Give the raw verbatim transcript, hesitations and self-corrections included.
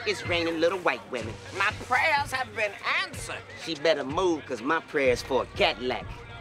It's raining little white women. My prayers have been answered. She better move, cause my prayer's for a Cadillac.